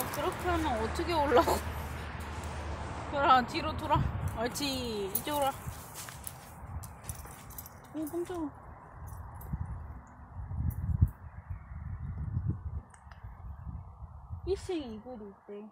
그렇게 하면 어떻게 올라고? 별아, 뒤로 돌아. 옳지, 이쪽으로 와. 오, 깜짝아. 피싱 이글이 있대.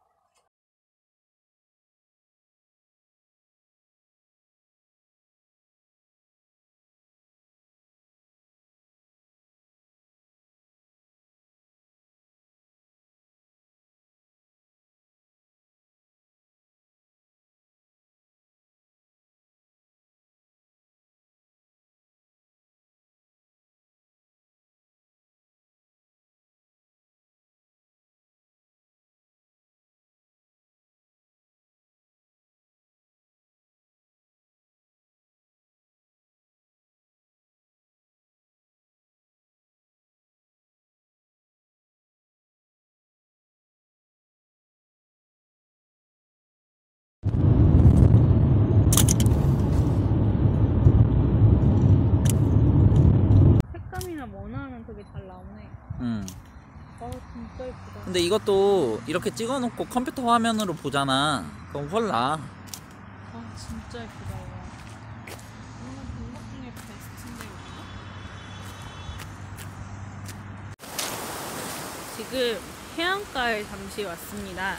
색감이나 원하는 그게 잘 나오네. 아, 진짜 예쁘다. 근데 이것도 이렇게 찍어놓고 컴퓨터 화면으로 보잖아. 그럼 헐나. 아, 진짜 예쁘다. 이거 본 것 중에 베스트인데, 이거? 지금 해안가에 잠시 왔습니다.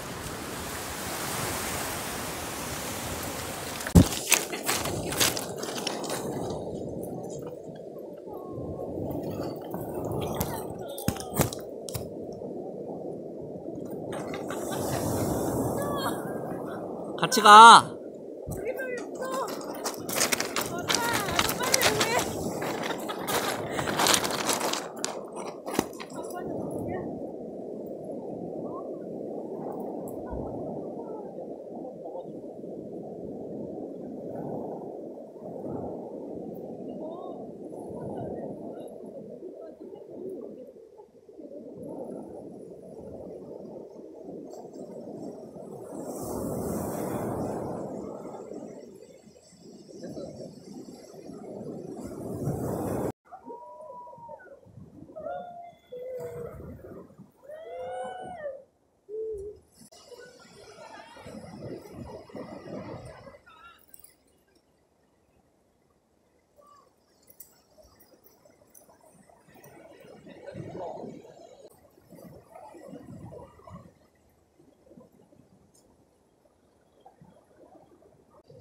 같이 가.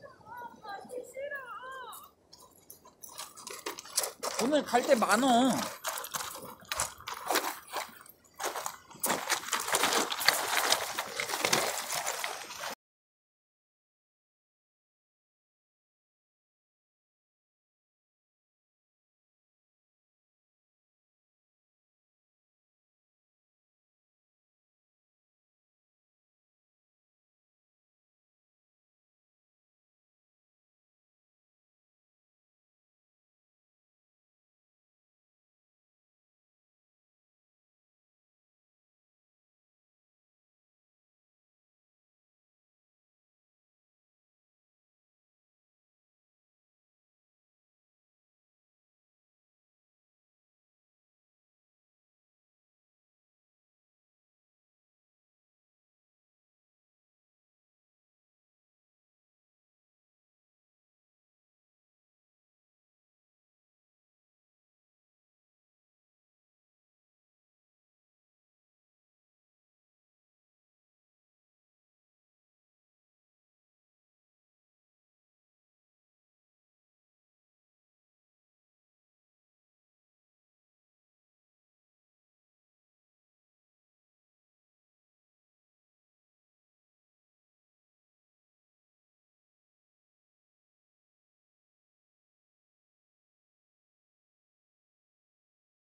오늘 갈 때 많어.